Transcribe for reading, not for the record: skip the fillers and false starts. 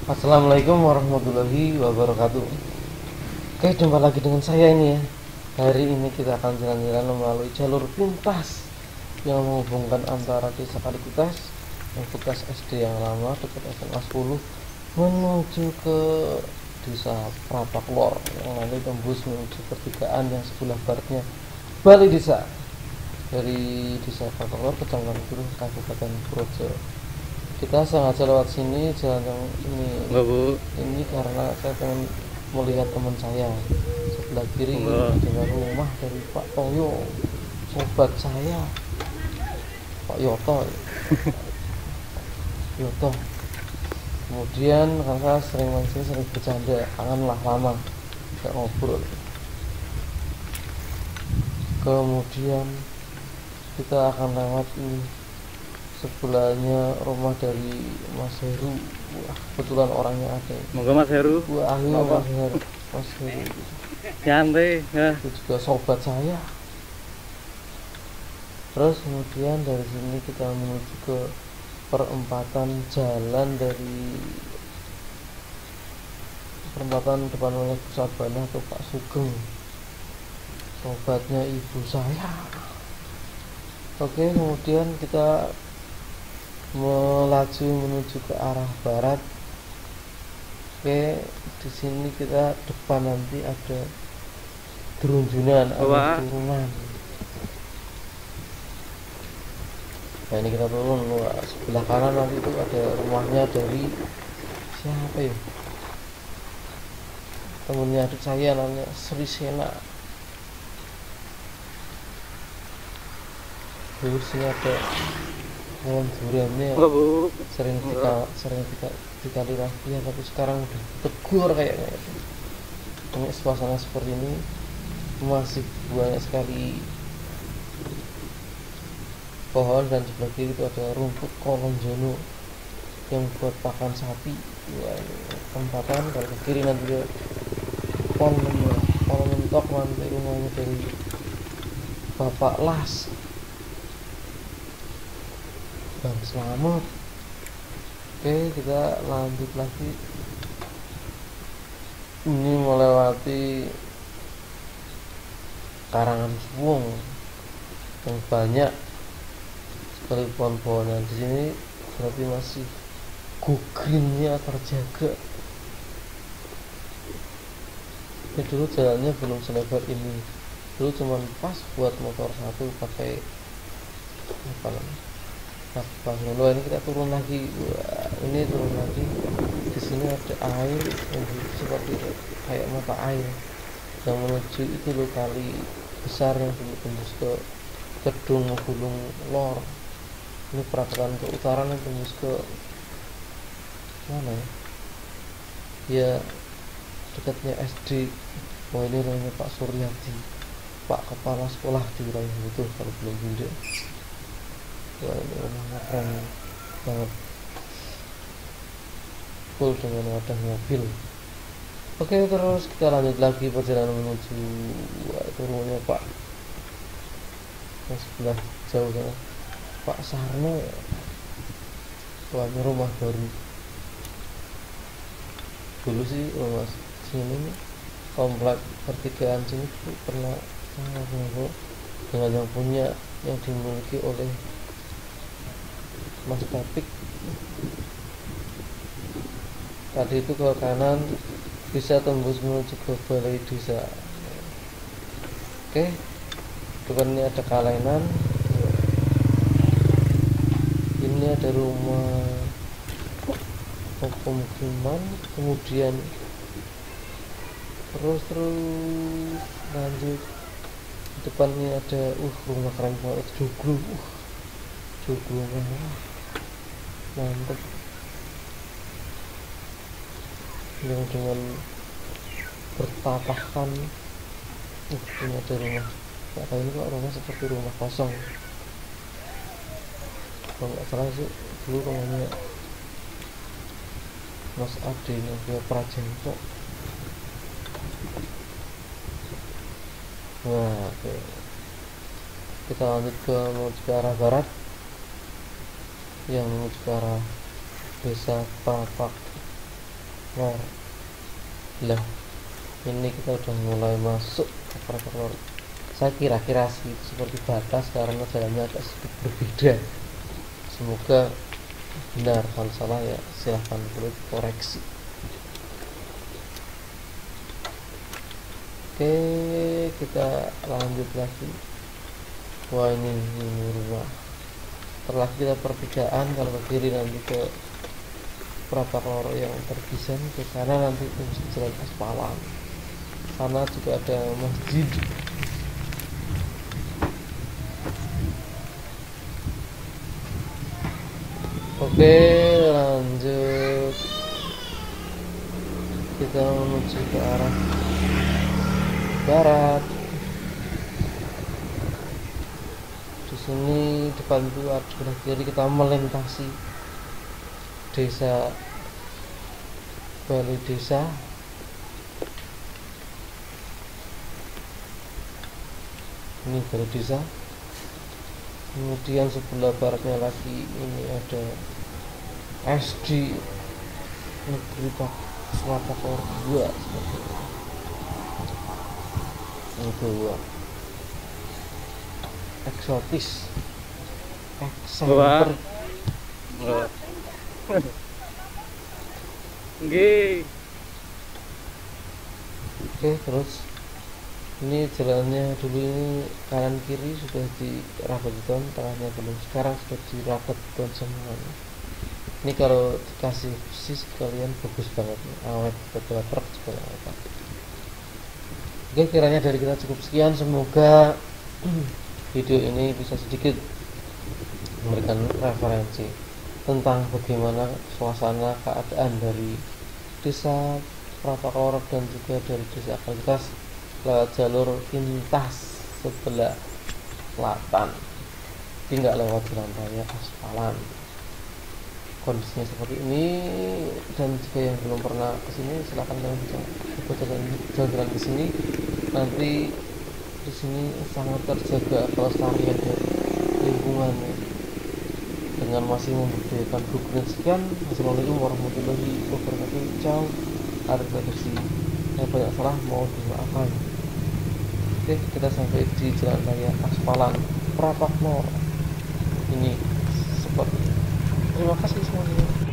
Assalamualaikum warahmatullahi wabarakatuh. Oke, jumpa lagi dengan saya ini ya. Hari ini kita akan jalan-jalan melalui jalur pintas yang menghubungkan antara desa Kalikutas yang bekas SD yang lama dekat SMA 10 menuju ke desa Prapak Lor yang nanti tembus menuju pertigaan yang sebelah baratnya Balai Desa. Dari desa Prapak Lor, Kecamatan Buruh, Kabupaten Projo. Kita sengaja lewat sini, jalan yang Enggak, Bu. ini karena saya pengen melihat teman saya. Sebelah kiri Enggak. adalah rumah dari Pak Toyo, sobat saya, Pak Yoto. Yoto. Kemudian karena sering mancing, sering bercanda, kangen lah lama nggak ngobrol. Kemudian kita akan lewat ini, sebelahnya rumah dari Mas Heru. Wah, kebetulan orangnya ada. Moga Mas Heru. Wah, akhirnya Apa? Mas Heru Nyantai ya. itu juga sobat saya. Terus kemudian dari sini kita menuju ke perempatan jalan dari perempatan depan oleh Pusat Banah atau Pak Sugeng, sobatnya ibu saya. Oke, kemudian kita melaju menuju ke arah barat. Oke, di sini kita depan nanti ada derunjunan, ada Wah. turunan. Nah, ini kita turun. Wah, sebelah kanan nanti itu ada rumahnya dari siapa ya? Temennya adik saya namanya Sri Sena. Dulu sini ada pohon duriannya Enggak, Bu. sering dikali rafia, tapi sekarang udah tegur kayaknya. Ini suasana seperti ini masih banyak sekali pohon, dan sebelah kiri itu ada rumput kolonjono yang buat pakan sapi. Wah, ini tempatan. Kalau ke kiri nanti dia pohon mentok, nanti rumahnya dari Bapak Las, Bang Slamet. Oke, kita lanjut lagi. Ini melewati karangan suwung yang banyak sekali pohon-pohonan. Di sini berarti masih go greennya terjaga. Ini dulu jalannya belum selebar ini. Dulu cuman pas buat motor satu pakai apa namanya? Pas dulu ini kita turun lagi. Wah, ini turun lagi. Di sini ada air yang seperti kayak mata air yang menuju itu loh, kali besar yang dulu tembus ke Kedung Gulung Lor. Ini perapatan ke utara yang tembus ke mana ya? Ya, dekatnya SD. Wah, ini rumahnya Pak Suryadi, Pak Kepala Sekolah di wilayah itu kalau belum pindah. Wah, ini rumahnya keren banget, full dengan wadah mobil. Oke, terus kita lanjut lagi perjalanan menuju, wah, itu rumahnya Pak yang sebelah jauh sana, Pak Sarno. Wah, ini rumah baru. Dulu sih rumah sini nih, komplek pertigaan sini tuh pernah ngobrol dengan yang punya, yang dimiliki oleh Mas Papik. Tadi itu ke kanan bisa tembus menuju ke Balai Desa. Oke, depan ini ada kalenan. Ini ada rumah pemukiman. Kemudian terus lanjut, depan ini ada rumah keren banget, joglo. Joglo mewah, mantep, yang dengan bertatahkan. Ini ada rumah, nggak tahu ini kok rumah seperti rumah kosong. Kalau nggak salah sih dulu rumahnya Mas Ade nya dia Prajengko. Nah, oke. Kita lanjut menuju ke arah barat, yang menuju ke arah desa Prapak Lor. Lah, ini kita udah mulai masuk ke prefak lor. Saya kira-kira sih itu seperti batas karena jalannya agak sedikit berbeda. Semoga benar, kalau salah ya silahkan boleh koreksi. Oke, kita lanjut lagi. Wah, ini rumah. Setelah kita pertigaan, kalau ke kiri nanti ke Prapak Loro yang terpisah, ke kanan nanti itu jalan aspalan. Sana juga ada masjid. Oke, lanjut. Kita menuju ke arah barat. Di sini depan itu ada kiri, kita melintasi desa Balai Desa. Ini Balai Desa. Kemudian sebelah baratnya lagi ini ada SD Negeri Prapak Loro 2 itu eksotis, Wah. eksentrik. Nggih. Oke, terus ini jalannya dulu ini kanan kiri sudah dirabet beton, tengahnya belum, sekarang sudah dirabet beton semua. Ini kalau dikasih besi sekalian bagus banget nih, awet, betul truk juga awet. Oke, kiranya dari kita cukup sekian, semoga video ini bisa sedikit memberikan referensi tentang bagaimana suasana keadaan dari desa Prapak Loro dan juga dari desa Akalitas lewat jalur lintas sebelah selatan, tidak lewat jalan raya aspalan. Kondisinya seperti ini, dan jika yang belum pernah kesini silahkan kalian bisa coba jalan-jalan ke sini. Nanti di sini sangat terjaga kelestarian dari lingkungannya dengan masih membudidayakan buku. Sekian, assalamualaikum warahmatullahi wabarakatuh. Ciao, ada bersih yang banyak salah mohon dimaafkan. Oke, kita sampai di jalan raya aspalan Prapak Loro ini seperti. Terima kasih semuanya.